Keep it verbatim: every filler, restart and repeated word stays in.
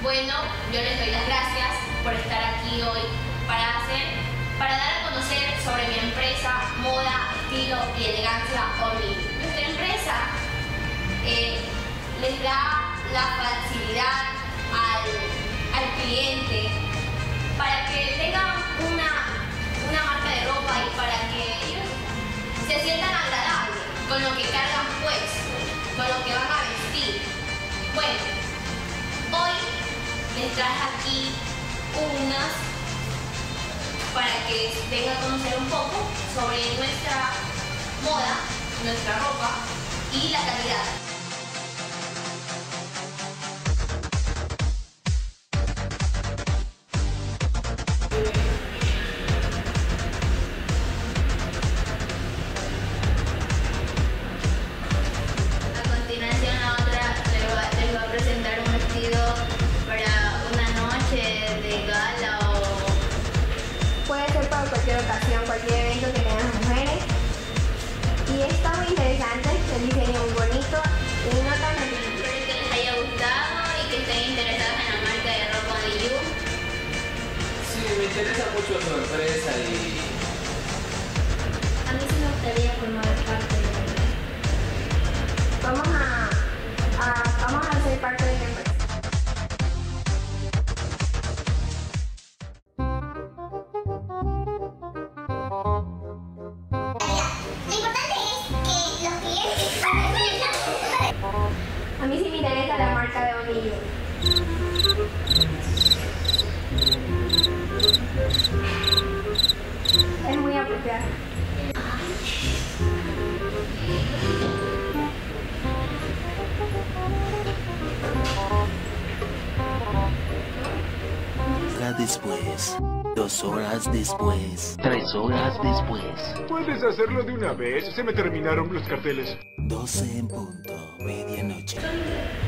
Bueno, yo les doy las gracias por estar aquí hoy para hacer, para dar a conocer sobre mi empresa Moda, Estilo y Elegancia Omni. Nuestra empresa eh, les da la facilidad al, al cliente para que tengan una, una marca de ropa y para que ellos se sientan agradables con lo que cargan puesto, con lo que van a vestir. Bueno, hoy les traje aquí unas para que vengan a conocer un poco sobre nuestra moda, nuestra ropa y la calidad. A continuación, la otra les voy a, les voy a presentar un vestido para una noche de gala o puede ser para cualquier ocasión, cualquier evento que tengan las mujeres. Y está muy interesante, el diseño muy bonito y no tan difícil. Espero que les haya gustado y que estén interesados en la marca de ropa de You. Sí, me interesa mucho tu empresa y... A mí sí me gustaría formar parte de ella. Vamos a, a, vamos a ser parte de la empresa. A mí sí me interesa la marca de Only You. Es muy apropiada. Después, dos horas después, tres horas después. ¿Puedes hacerlo de una vez? Se me terminaron los carteles. doce en punto, medianoche.